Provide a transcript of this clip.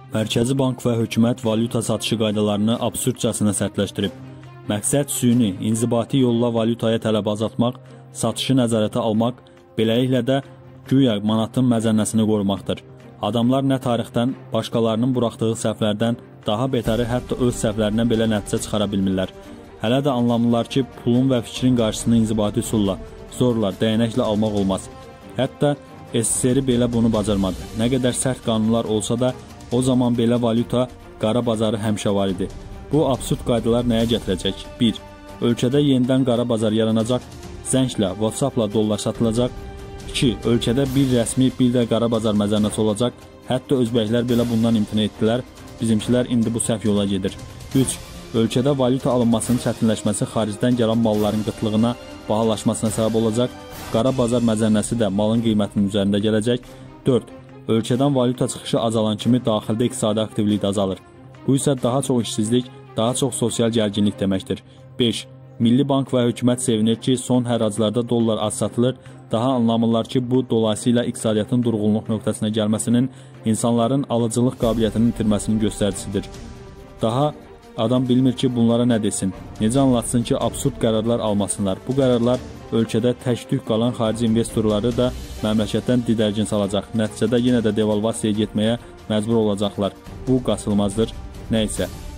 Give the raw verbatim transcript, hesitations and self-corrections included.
Mərkəzi Bank və hökumət valyuta satışı qaydalarını absurdcasına sərtləşdirib. Məqsəd süni, inzibati yolla valyutaya tələb azaltmaq, satışı nəzarətə almaq, beləliklə də güya manatın məzənnəsini qorumaqdır. Adamlar nə tarixdən, başqalarının buraxdığı səhvlərdən, daha betəri hətta öz səhvlərindən belə nəticə çıxara bilmirlər. Hələ də anlamlılar ki, pulun və fikrin qarşısını inzibati üsulla, zorla, dəyənəklə almaq olmaz. Hətta S S R belə bunu bacarmadı. Nə qədər sərt qanunlar olsa da, o zaman belə valyuta, qara bazarı həmişə var idi. Bu absurd qaydalar nəyə gətirəcək? bir. Ölkədə yenidən qara bazar yaranacaq, zənglə, WhatsApp-la dollar satılacaq. iki. Ölkədə bir rəsmi, bir də qara bazar məzənnəsi olacaq. Hətta özbəklər belə bundan imtina etdilər. Bizimkilər indi bu səhv yola gedir. üç. Ölkədə valyuta alınmasının çətinləşməsi xaricdən gələn malların qıtlığına, bahalaşmasına səbəb olacaq. Qara bazar məzənnəsi də malın qiymətinin üzərində gələcək. dörd. Ölkədən valyuta çıxışı azalan kimi daxildə iqtisadi aktivlik də azalır. Bu isə daha çox işsizlik, daha çox sosial gərginlik deməkdir. beş. Milli Bank və hökumət sevinir ki, son həraclarda dollar az satılır. Daha anlamırlar ki, bu dolayısıyla iqtisadiyyatın durğunluq nöqtəsinə gəlməsinin, insanların alıcılıq qabiliyyətinin itirməsinin göstəricisidir. Daha adam bilmir ki, bunlara nə desin, necə anlatsın ki, absurd qərarlar almasınlar. Bu qərarlar ölkədə tək-tük qalan xarici investorları da məmləkətdən didərgin salacaq. Nəticədə yenə də devalvasiyaya getməyə məcbur olacaqlar. Bu qaçılmazdır. Nə isə.